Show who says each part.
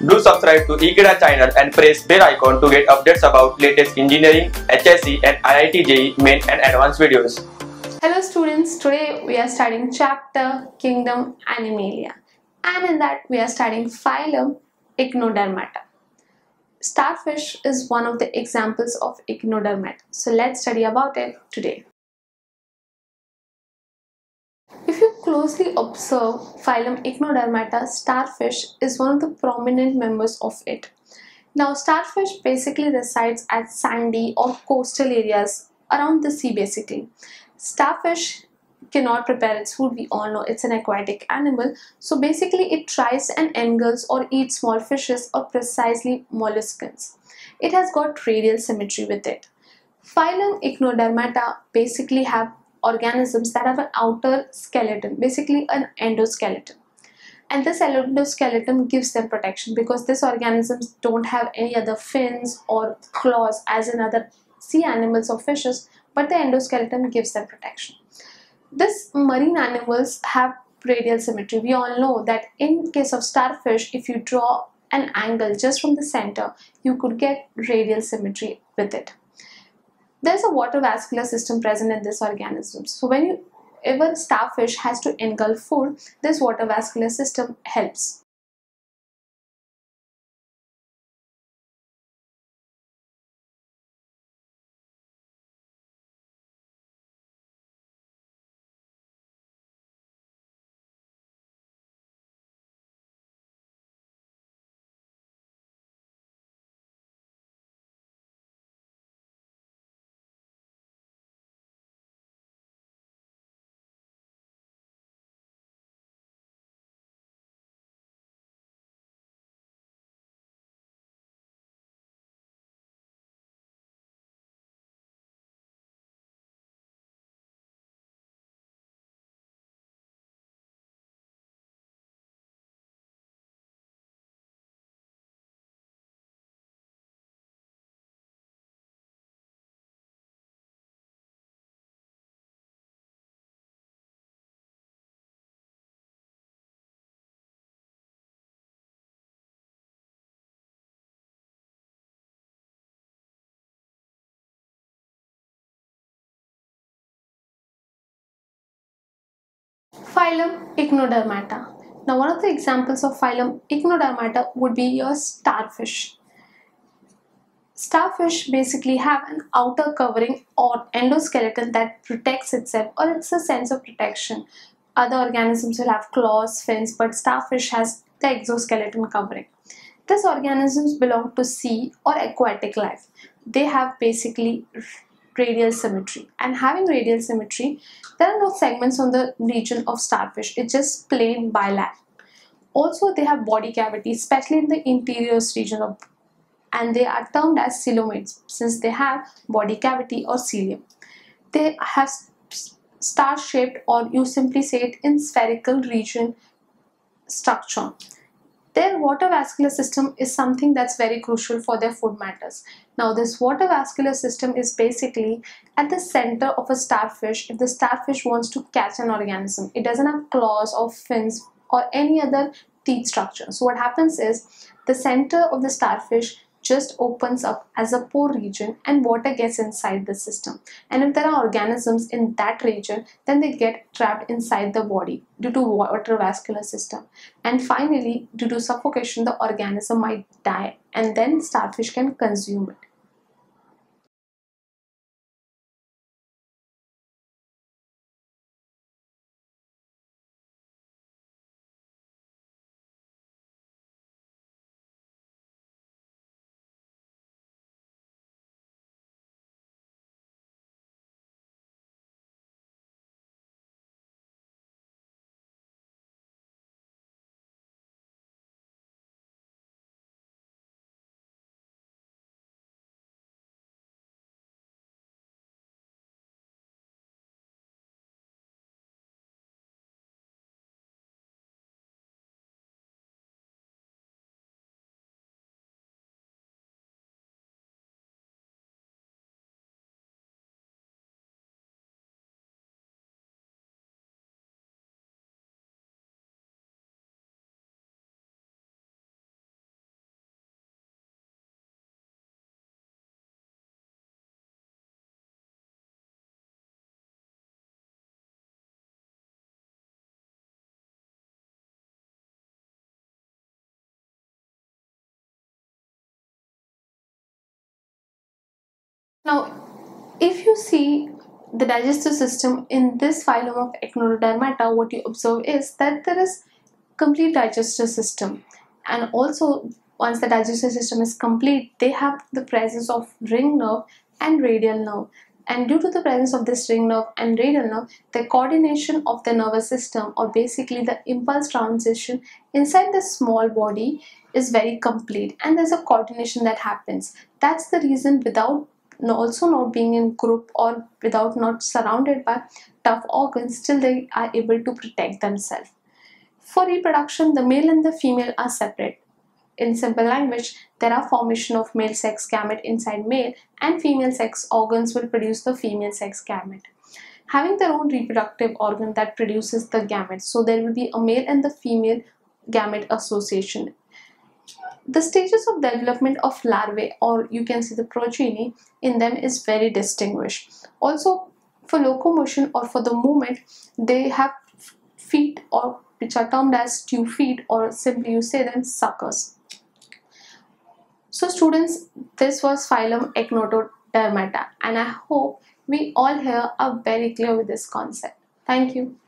Speaker 1: Do subscribe to Ekeeda channel and press bell icon to get updates about latest engineering, HSC and IIT JEE main and advanced videos.
Speaker 2: Hello students, today we are studying chapter Kingdom Animalia, and in that we are studying Phylum Echinodermata. Starfish is one of the examples of Echinodermata. So let's study about it today. If you closely observe Phylum Echinodermata, starfish is one of the prominent members of it. Now, starfish basically resides at sandy or coastal areas around the sea basically. Starfish cannot prepare its food, we all know it's an aquatic animal. So basically it tries and engulfs or eats small fishes or precisely molluscans. It has got radial symmetry with it. Phylum Echinodermata basically have organisms that have an outer skeleton, basically an endoskeleton. And this endoskeleton gives them protection because these organisms don't have any other fins or claws as in other sea animals or fishes, but the endoskeleton gives them protection. These marine animals have radial symmetry. We all know that in case of starfish, if you draw an angle just from the center, you could get radial symmetry with it. There's a water vascular system present in this organism. So whenever starfish has to engulf food, this water vascular system helps. Phylum Echinodermata. Now, one of the examples of Phylum Echinodermata would be your starfish. Starfish basically have an outer covering or endoskeleton that protects itself, or it's a sense of protection. Other organisms will have claws, fins, but starfish has the exoskeleton covering. These organisms belong to sea or aquatic life. They have basically radial symmetry, and having radial symmetry, there are no segments on the region of starfish. It's just plain bilateral. Also, they have body cavities, especially in the interior region of, and they are termed as coelomates since they have body cavity or cilium. They have star-shaped, or you simply say it in spherical region structure. Their water vascular system is something that's very crucial for their food matters. Now, this water vascular system is basically at the center of a starfish. If the starfish wants to catch an organism, it doesn't have claws or fins or any other teeth structure. So what happens is the center of the starfish just opens up as a pore region and water gets inside the system. And if there are organisms in that region, then they get trapped inside the body due to water vascular system. And finally, due to suffocation, the organism might die and then starfish can consume it. Now, if you see the digestive system in this phylum of Echinodermata, what you observe is that there is complete digestive system, and also once the digestive system is complete, they have the presence of ring nerve and radial nerve. And due to the presence of this ring nerve and radial nerve, the coordination of the nervous system, or basically the impulse transition inside the small body, is very complete, and there's a coordination that happens. That's the reason, without also not being in group or without not surrounded by tough organs, still they are able to protect themselves. For reproduction, the male and the female are separate. In simple language, there are formation of male sex gamete inside male, and female sex organs will produce the female sex gamete, having their own reproductive organ that produces the gamete. So there will be a male and the female gamete association. The stages of development of larvae, or you can see the progeny in them, is very distinguished. Also, for locomotion or for the movement, they have feet, or which are termed as tube feet, or simply you say them suckers. So students, this was phylum Echinodermata, and I hope we all here are very clear with this concept. Thank you.